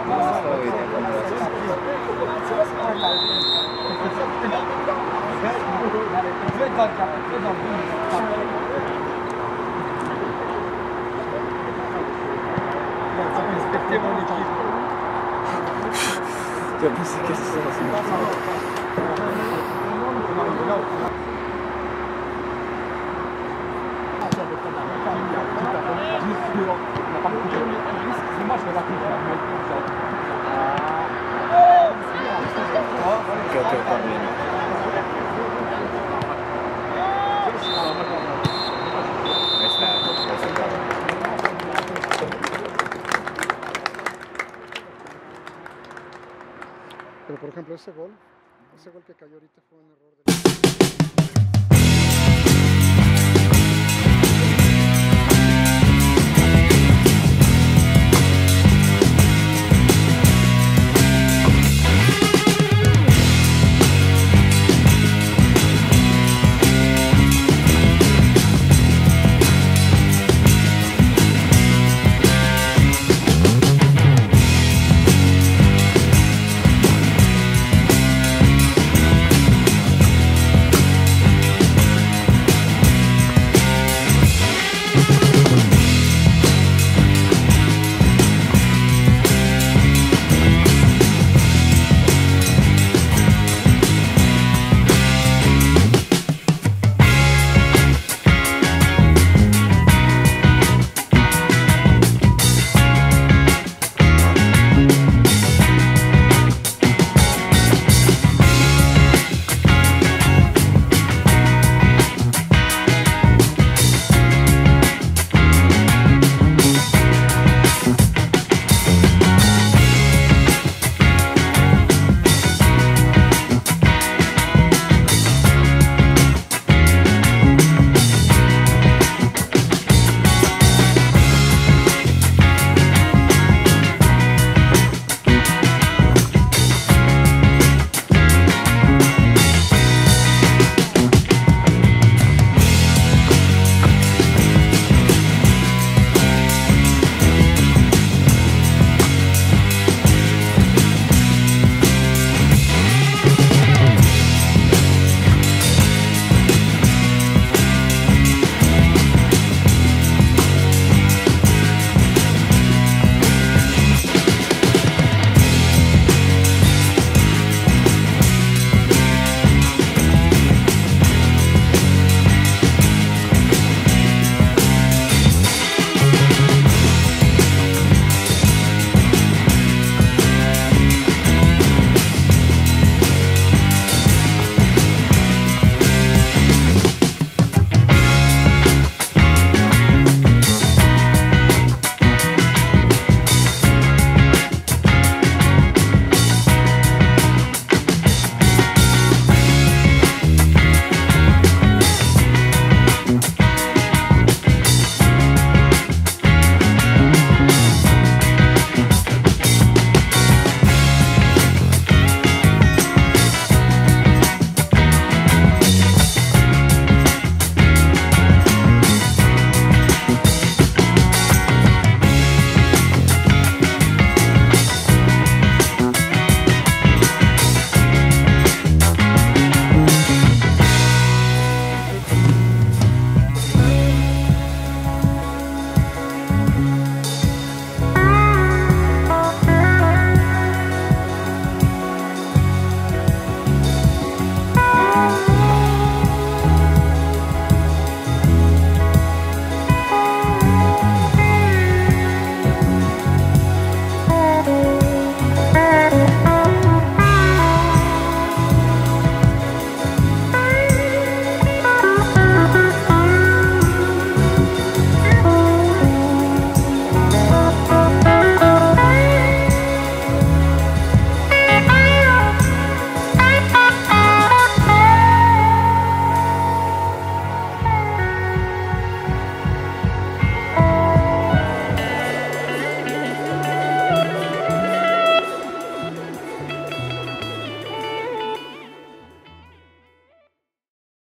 Yo pensé que eso era así. Creo que también. Ahí está, ahí está. Pero por ejemplo ese gol, ese gol que cayó ahorita fue un error de...